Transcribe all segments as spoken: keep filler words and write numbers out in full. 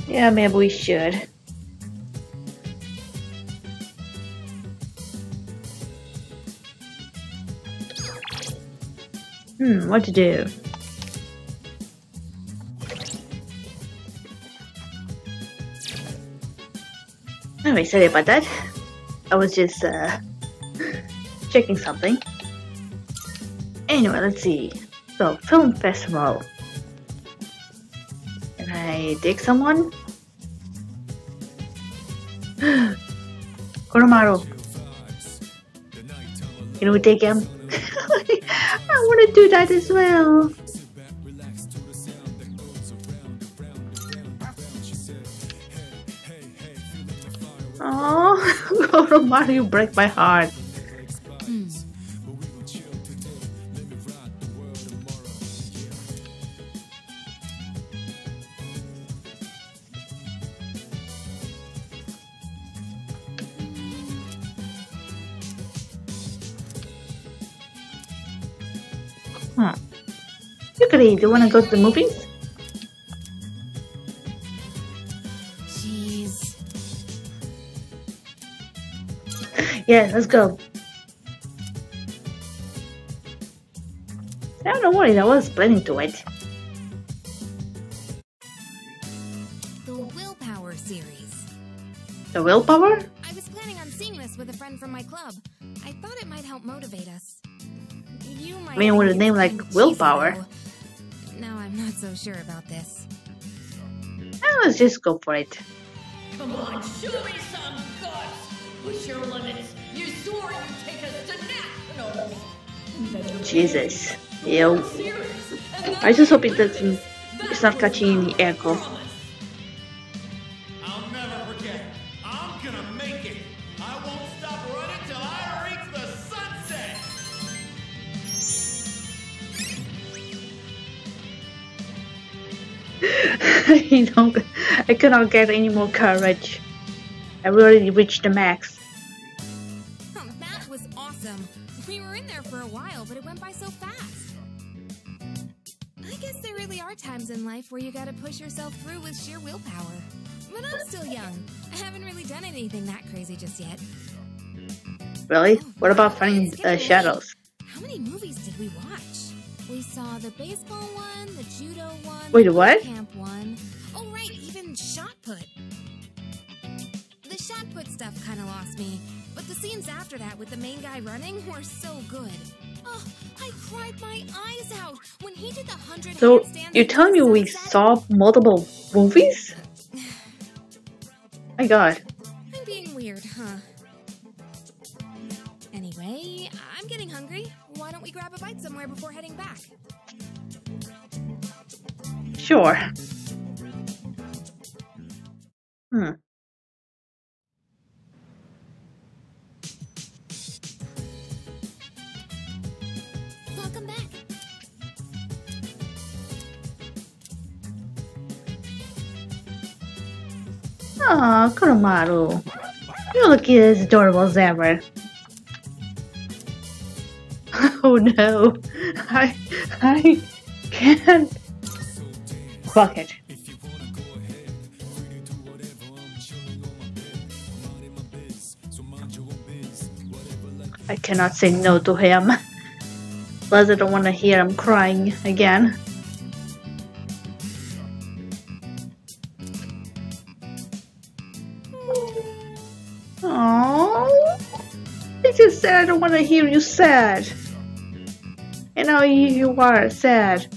Yeah, maybe we should. Hmm, what to do? Anyway, sorry about that. I was just uh, checking something. Anyway, let's see. So, film festival. Can I take someone? Koromaru. Can we take him? I want to do that as well. Oh, Koromaru, you break my heart. Hmm. Huh. Yukari, do you want to go to the movies? Jeez. Yeah, let's go. I don't worry, I was planning to it. The Willpower series. The willpower? I was planning on seeing this with a friend from my club. I thought it might help motivate us. You might I mean, with a think name it's like kind of Willpower. cheesy, though. Now I'm not so sure about this. Oh, let's just go for it. Come on, show me some guts! Push your limits! You swore you'd take us to nationals! Jesus. Ew. Serious? I just hope it doesn't. It's not catching any echo. I'll never forget. I'm gonna make it. I won't stop running till I reach the sunset. You know, I cannot get any more courage. I already reached the max. Oh, that was awesome. We were in there for a while, but it went by so fast. I guess there really are times in life where you gotta push yourself through with sheer willpower. But I'm still young. I haven't really done anything that crazy just yet. Really? What about finding uh, shadows? How many movies did we watch? We saw the baseball one, the judo one, Wait, the what? camp one. Oh right, even shot put. The shot put stuff kind of lost me, but the scenes after that with the main guy running were so good. Oh, I cried my eyes out when he did the hundred. So, handstands you're at telling me the we sunset. saw multiple movies? My god. I'm being weird, huh? Anyway, I'm getting hungry. Why don't we grab a bite somewhere before heading back? Sure. Hmm. Welcome back. Aw, Koromaru. You look as adorable as ever. Oh no. I... I can't... Fuck it. I cannot say no to him. Plus I don't want to hear him crying again. Aww. I just said I don't want to hear you sad. And now you, you are sad.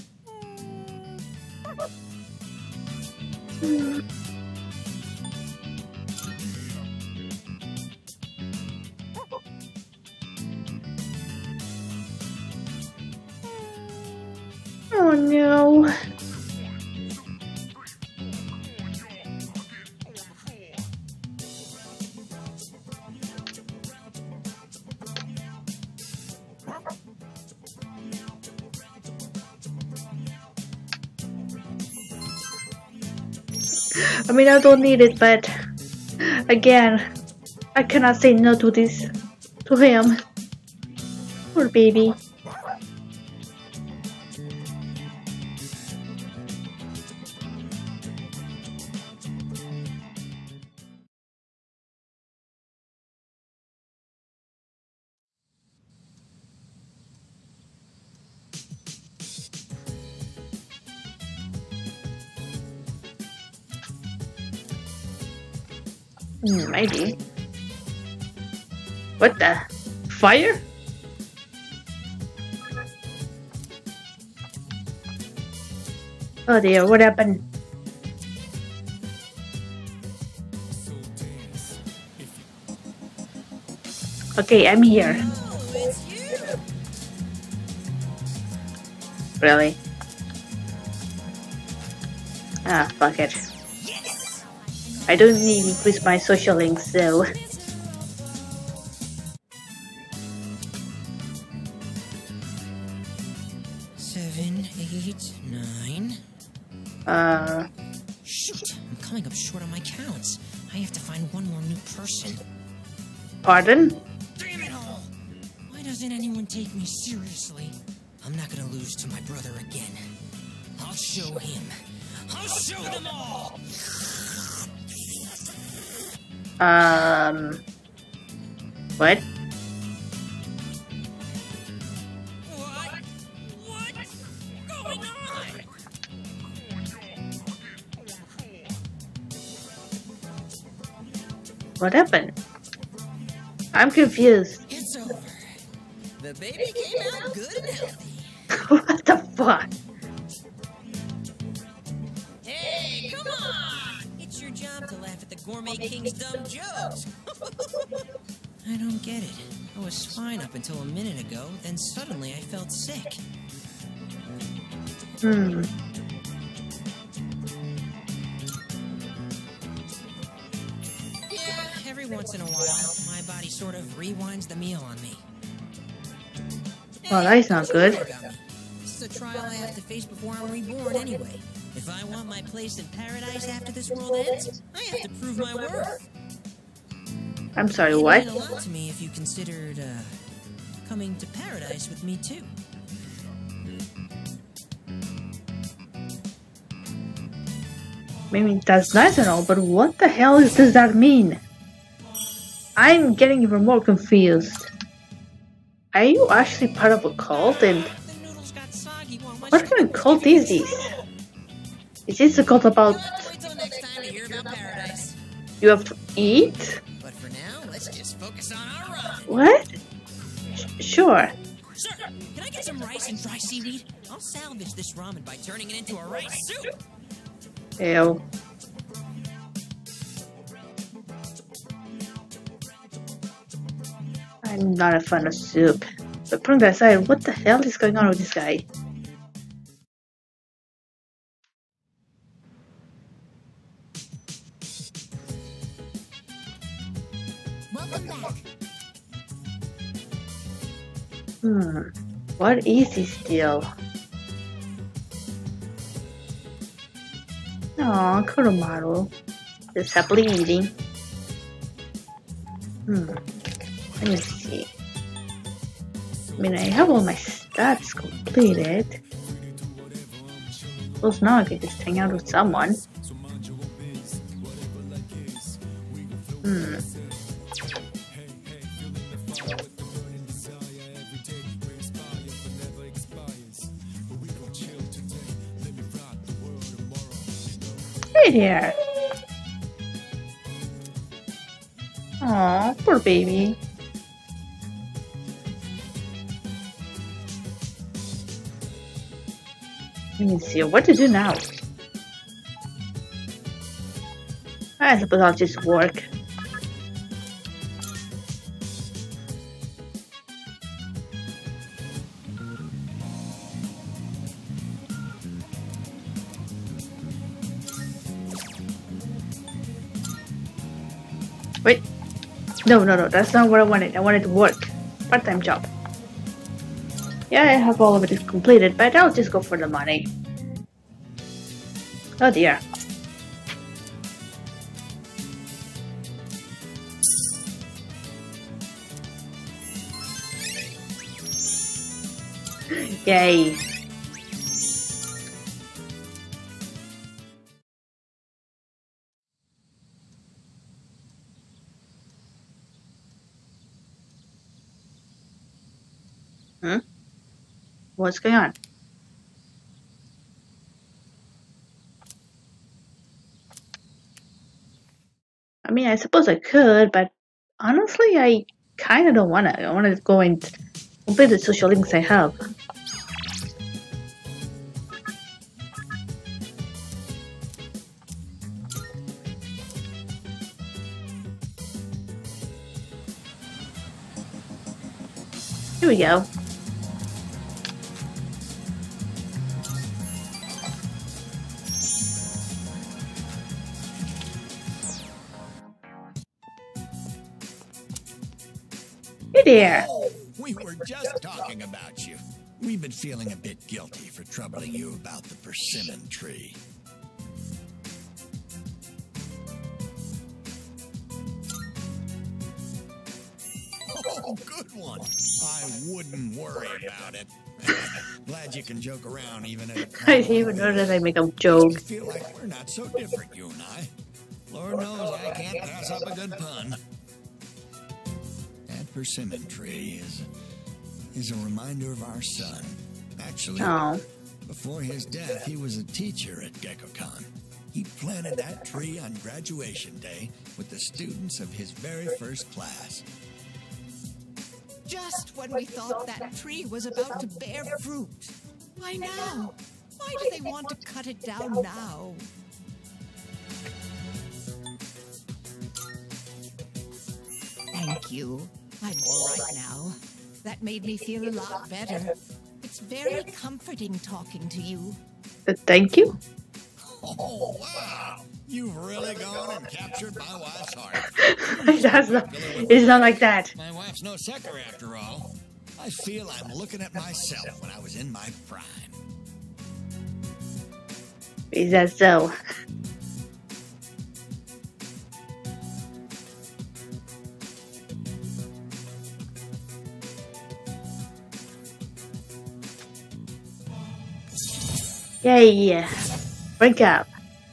Oh no. I mean, I don't need it, but again, I cannot say no to this, to him. Poor baby. Hmm, maybe. What the? Fire? Oh dear, what happened? Okay, I'm here. Oh, it's you. Really? Ah, fuck it. Yes. I don't need to increase my social links, so... Seven, eight, nine. Uh... Shoot! I'm coming up short on my counts. I have to find one more new person. Pardon? Damn it all! Why doesn't anyone take me seriously? I'm not gonna lose to my brother again. I'll show him. I'll show them all! Um... What? What? What's going on? What happened? I'm confused. It's over. The baby came out good and healthy. What the fuck? Hey, come on! It's your job to laugh at the Gourmet King's dumb jokes. I don't get it. I was fine up until a minute ago, then suddenly I felt sick. Hmm. Yeah, every once in a while, my body sort of rewinds the meal on me. Well, that's not Don't you good. worry about me. This is a trial I have to face before I'm reborn anyway. If I want my place in paradise after this world ends, I have to prove my worth. I'm sorry, It'd what? mean a lot to me if you considered, uh, coming to paradise with me too. I mean, that's nice and all, but what the hell is, does that mean? I'm getting even more confused. Are you actually part of a cult? And The noodles got soggy while my what kind of cult is this? Is this a cult about Wait till next time to hear about paradise. you have to eat? But for now, let's just focus on our ramen. What? Sh- sure. Sir, can I get some rice and dry seaweed? I'll salvage this ramen by turning it into a rice soup. Ew. I'm not a fan of soup. But putting that aside, what the hell is going on with this guy? Welcome back. Hmm. What is this deal? Aw, Kuromaru. Just happily eating. Hmm. Let me see. I mean, I have all my stats completed. Suppose now I can just hang out with someone. Hmm. Hey there. Aw, poor baby. Let me see, what to do now? I suppose I'll just work. Wait. No, no, no, that's not what I wanted. I wanted to work. Part-time job. Yeah, I have all of it completed, but I'll just go for the money. Oh dear. Yay. Hmm? What's going on? I mean, I suppose I could, but honestly, I kind of don't want to. I want to go and complete the social links I have. Here we go. Hey there. Oh, we were just talking about you. We've been feeling a bit guilty for troubling you about the persimmon tree. Oh, good one. I wouldn't worry about it. Glad you can joke around even at I didn't even know that I make a joke. I feel like we're not so different, you and I. Lord knows I can't pass up a good pun. That persimmon tree is is a reminder of our son. Actually, Oh, before his death, he was a teacher at GeckoCon. He planted that tree on graduation day with the students of his very first class. Just when we thought that tree was about to bear fruit. Why now? Why do they want to cut it down now? Thank you. I'm all right now. That made me feel a lot better. It's very comforting talking to you. but thank you. Oh, wow! You've really gone and captured my wife's heart. That's not, it's not like that. My wife's no sucker after all. I feel I'm looking at myself when I was in my prime. Is that so? Yay! Wake up.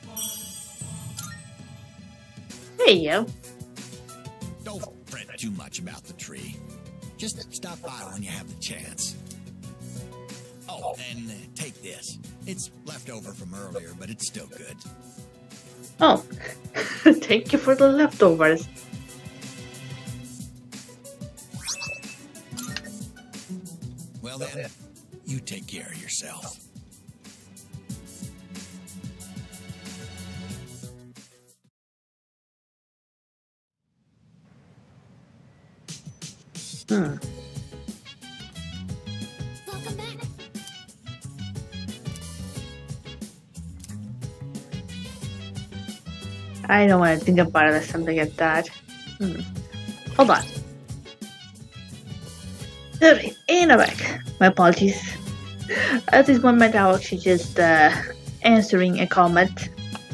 There you go. Don't fret too much about the tree. Just stop by when you have the chance. Oh, and uh, take this. It's left over from earlier, but it's still good. Oh, thank you for the leftovers. Well then, you take care of yourself. Hmm. Welcome back. I don't want to think about it as something like that. Hmm. Hold on. Alright, and I'm back. My apologies. At this moment, I was actually just uh, answering a comment.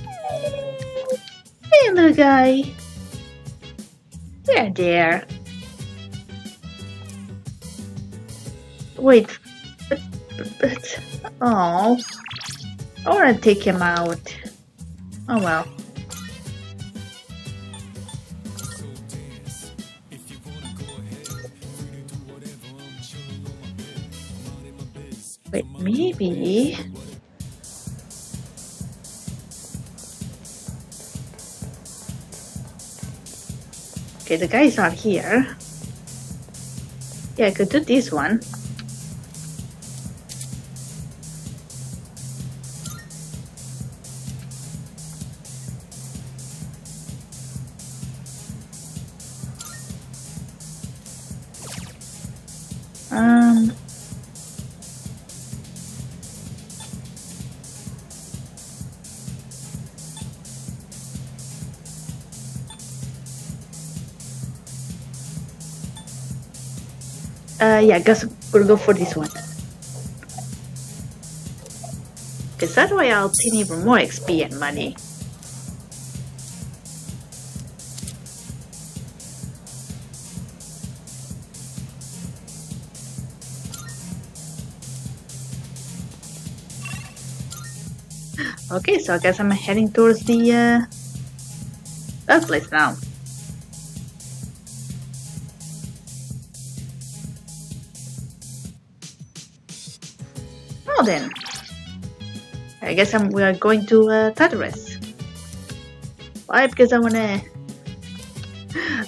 Hey, little guy. There, there. Wait, but, but, but, oh, I want to take him out. Oh well. Wait, maybe. Okay, the guy's not here. Yeah, I could do this one. Um. Uh, yeah, I guess we'll go for this one. Because that way I'll obtain even more X P and money. Okay, so I guess I'm heading towards the uh, that place now. Well then, I guess I'm we are going to uh, Tartarus. Why? Because I wanna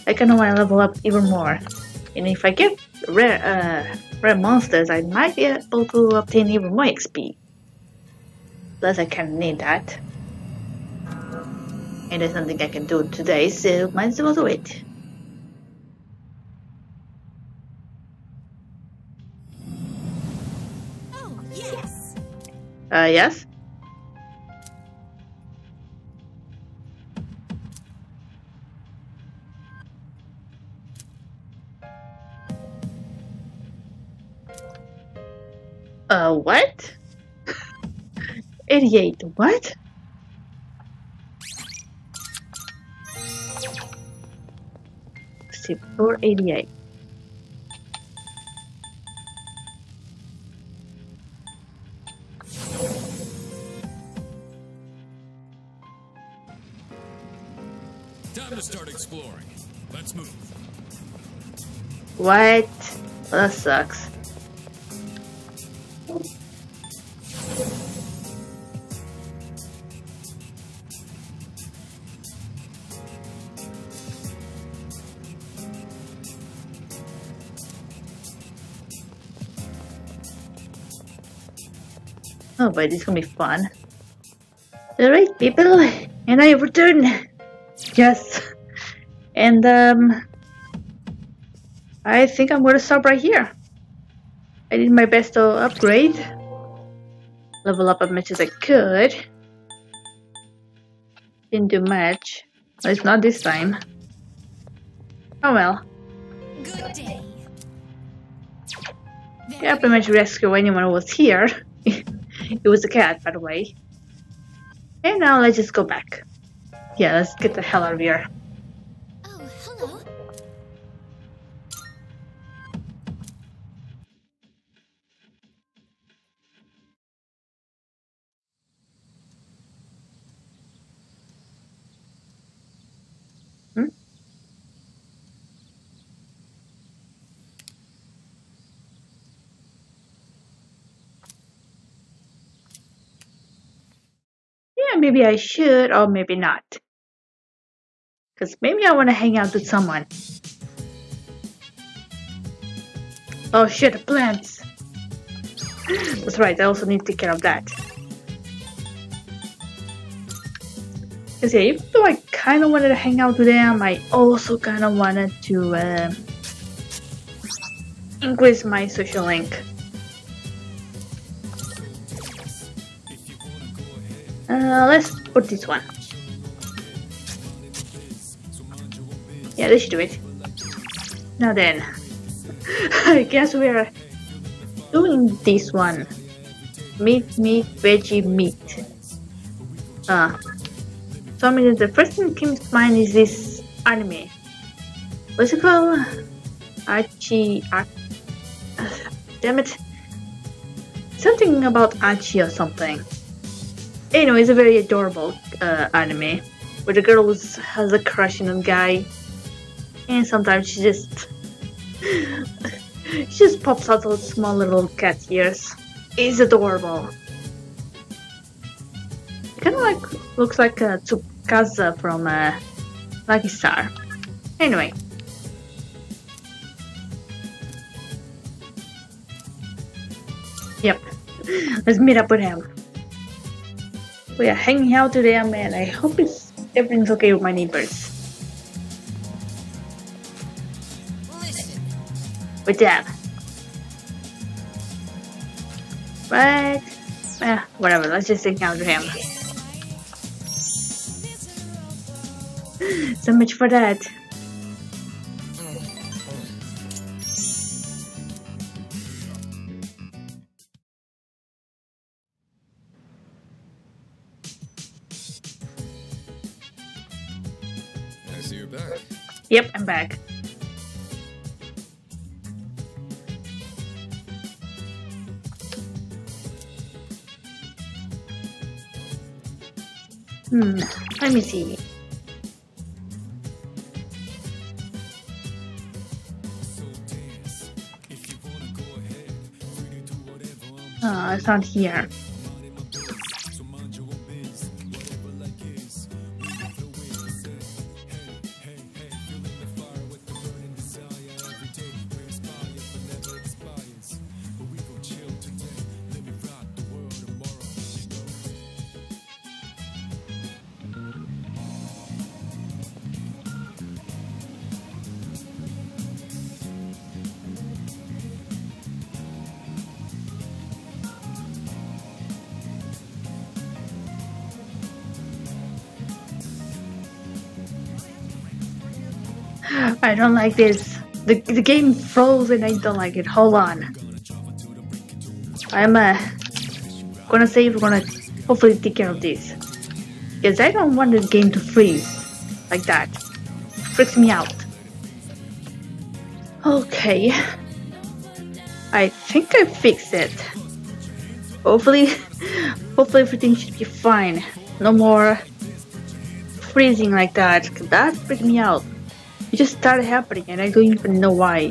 I kind of want to level up even more. And if I get rare, uh, rare monsters, I might be able to obtain even more X P. Plus, I kind of need that. And there's nothing I can do today, so might as well do it. Oh, yes! Uh, yes? Uh, what? eighty-eight, what? See, four eighty-eight. Time to start exploring. Let's move. What? Well, that sucks. Oh, but it's gonna be fun. Alright, people, and I return. Yes, and um, I think I'm gonna stop right here. I did my best to upgrade, level up as much as I could. Didn't do much. Well, it's not this time. Oh well. Good day. Yeah, I pretty much rescue anyone who was here. It was a cat, by the way. And now let's just go back. Yeah, let's get the hell out of here. Oh, hello. Hmm? Yeah, maybe I should, or maybe not. Because maybe I want to hang out with someone. Oh shit, the plants! That's right, I also need to take care of that. Because yeah, even though I kind of wanted to hang out with them, I also kind of wanted to uh, increase my social link. Uh, let's put this one. Yeah, this should do it. Now then, I guess we are doing this one. Meat, meat, veggie, meat. Uh, so I mean, the first thing that comes to mind is this anime. What's it called? Archie, Ar uh, damn it. Something about Archie or something. Anyway, it's a very adorable uh, anime where the girl was, has a crush on a guy, and sometimes she just she just pops out those small little cat ears. It's adorable. It kind of like looks like uh, Tsukasa from uh, Lucky Star. Anyway. Yep. Let's meet up with him. We are hanging out today, man. I hope it's everything's okay with my neighbors. Listen. With them. But eh, whatever, let's just hang out with him. So much for that. I see you're back. Yep, I'm back. Hmm, let me see. Oh, it's not here. I don't like this. The, the game froze and I don't like it. Hold on. I'm uh, gonna say we're gonna hopefully take care of this. Because I don't want this game to freeze like that. It freaks me out. Okay. I think I fixed it. Hopefully, hopefully everything should be fine. No more freezing like that. That freaked me out. It just started happening and I don't even know why.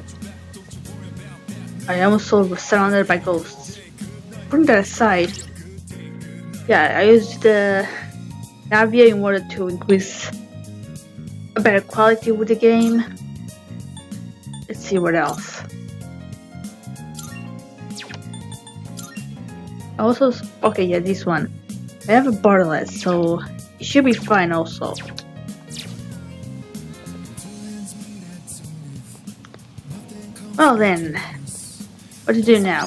I also was surrounded by ghosts. Putting that aside, yeah, I used the Navia in order to increase a better quality with the game. Let's see what else. Also, okay, yeah, this one. I have a borderless, so it should be fine also. Well then, what to do now?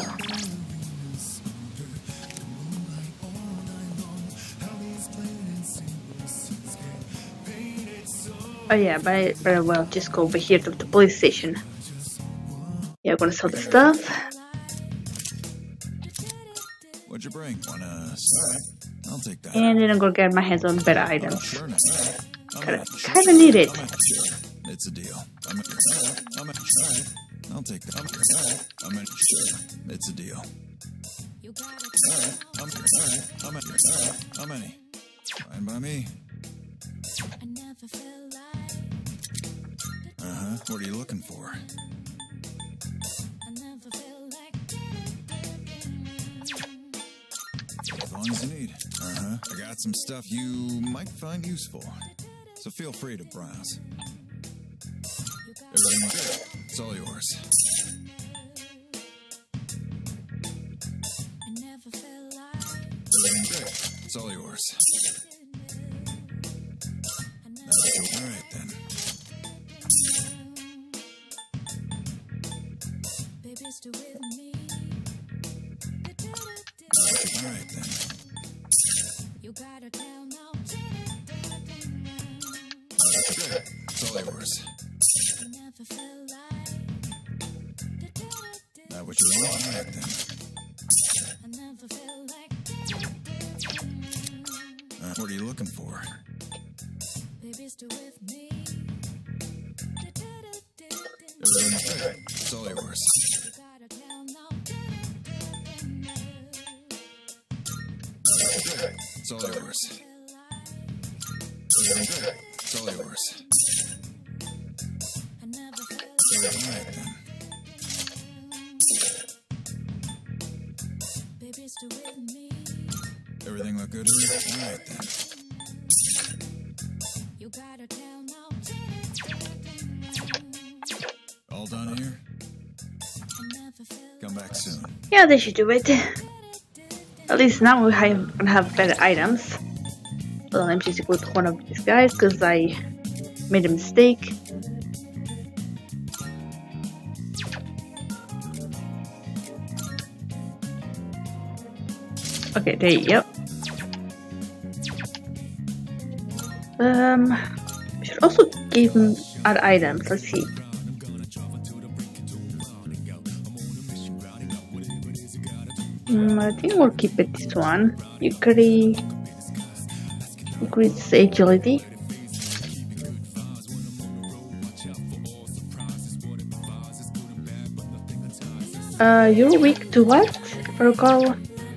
Oh yeah, but very well, just go over here to the police station. Yeah, I'm gonna sell the stuff. What'd you bring? Wanna start? I'll take that. And then I'm gonna get my hands on better items. Sure, no. Kinda, kinda need it. It's a deal. I'm a, I'm a, I'll take that. I'm a, I'm a, sure. It's a deal. I'm, I'm a, how many? Fine by me. Uh-huh. What are you looking for? As long as you need. Uh-huh. I got some stuff you might find useful. So feel free to browse. Everything good. It's all yours. Everything good. It's all yours. All right then. All right then. Good. It's all yours. That what you want? All right then. Uh, what are you looking for? Everything good. It's all yours. Good. It's all yours. Everything good. It's all yours. All right then. Everything look good? All right then. All done here? Come back soon. Yeah, they should do it. At least now we have, gonna have better items. So let me just go to one of these guys because I made a mistake. Okay, there you go. Um, I should also give him other items. Let's see. Mm, I think we'll keep it this one. You carry increase agility. Uh, you're weak to what? If I recall.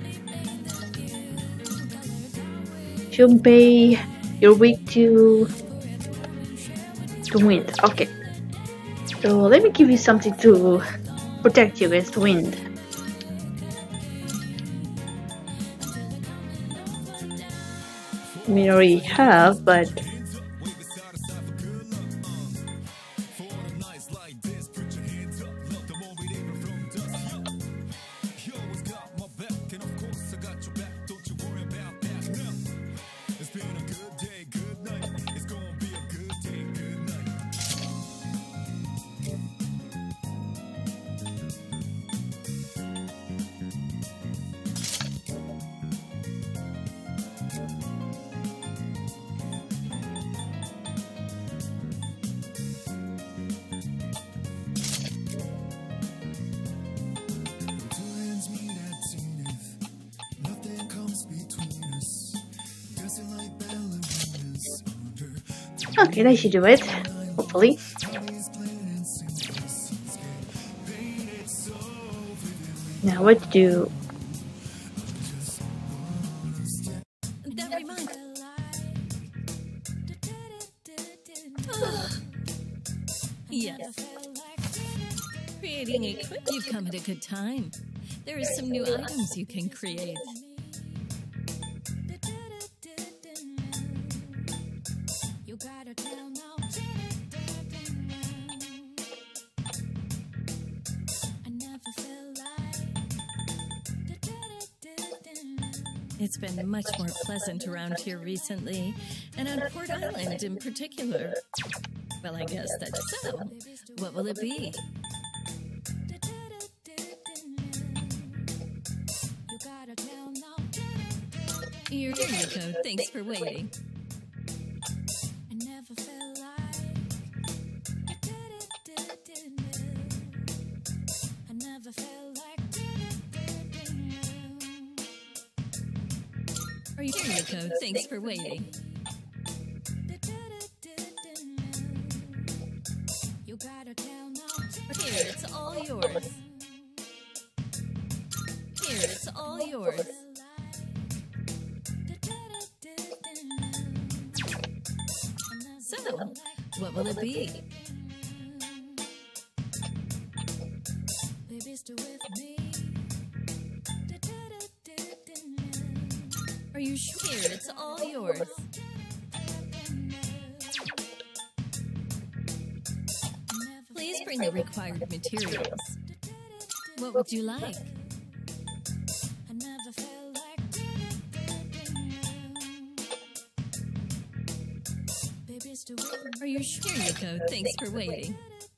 Junpei, you're weak to to wind. Okay. So let me give you something to protect you against wind. I mean, I already have, but Okay, that should do it. Hopefully. Now what to do? That reminds. Yes. Creating equipment. You've come at a good time. There is some new items you can create. It's been much more pleasant around here recently, and on Port Island in particular. Well, I guess that's so. What will it be? Here you go. Thanks for waiting. Are you here you go. Thanks for waiting. Here, it's all yours. Here, it's all yours. So, what will it be? Are you sure? Here, it's all yours. Please bring the required materials. What would you like? Are you sure? Here you go. Thanks for waiting.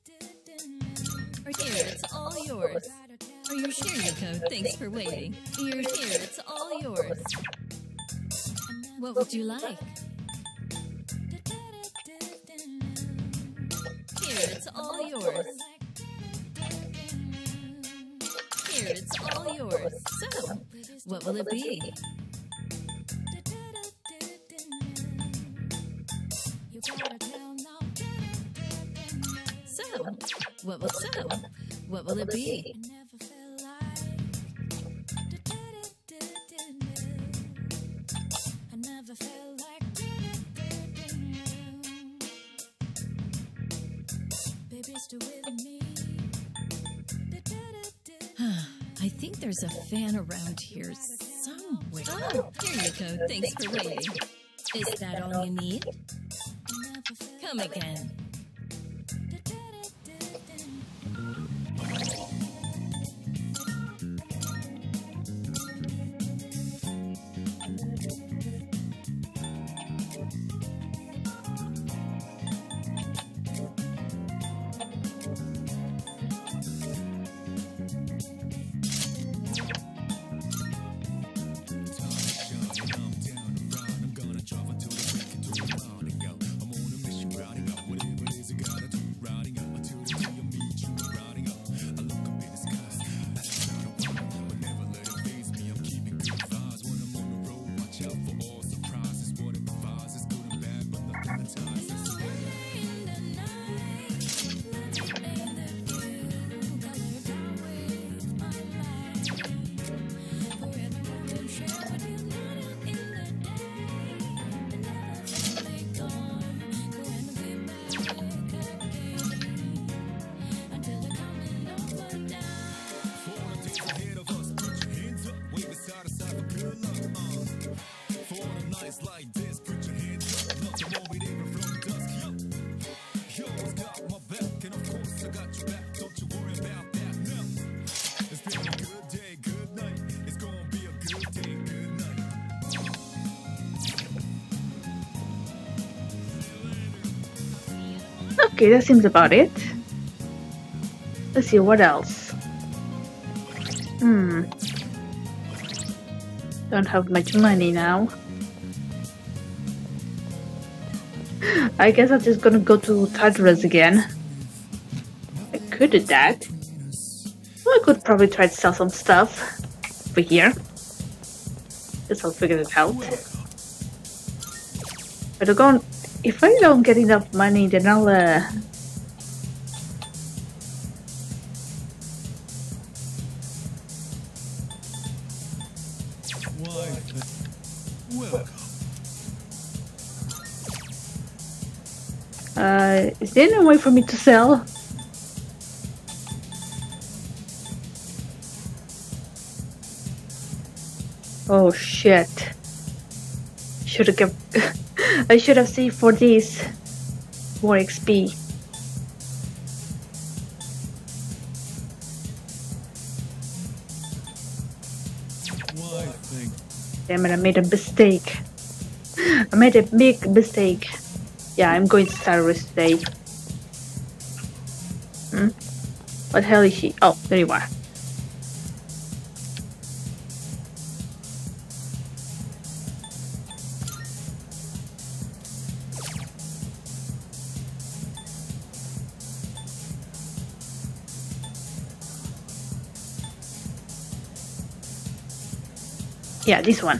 Here, it's all yours. Are you sure? Here you go. Thanks for waiting. You're here. It's all yours. What would you like? Here, it's all yours. Here, it's all yours. So, what will it be? So, what will so? What will it be? I think there's a fan around here somewhere. Oh, here you go. Thanks for waiting. Is that all you need? Come again. Okay, that seems about it. Let's see, what else? Hmm. Don't have much money now. I guess I'm just gonna go to Tartarus again. I could do that. Well, I could probably try to sell some stuff over here. Guess I'll figure it out. But I'm going, if I don't get enough money, then I'll uh, Why, welcome. uh, is there any way for me to sell? Oh shit. Should have kept I should have saved for this. More X P. Why, think. Damn it, I made a mistake. I made a big mistake. Yeah, I'm going to Cyrus today. Hmm? What the hell is she? Oh, there you are. Yeah, this one.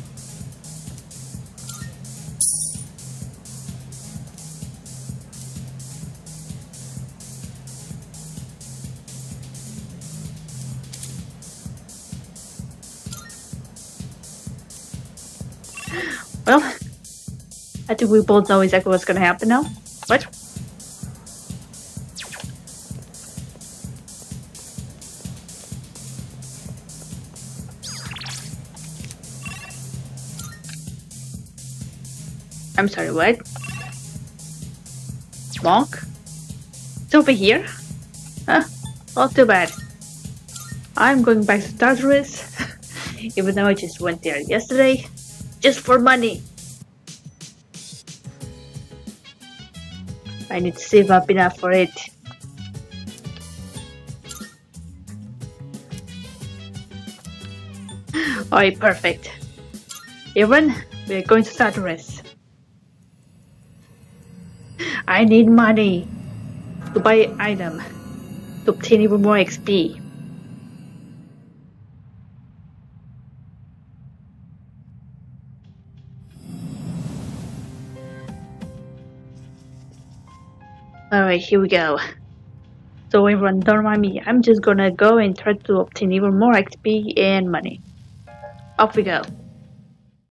Well, I think we both know exactly what's gonna happen now. What? I'm sorry, what? Monk? It's over here? Huh? Not too bad. I'm going back to Tartarus, even though I just went there yesterday, just for money. I need to save up enough for it. Alright, perfect. Everyone, we're going to Tartarus. I need money to buy an item to obtain even more X P. Alright, here we go. So everyone, don't mind me. I'm just gonna go and try to obtain even more X P and money. Off we go.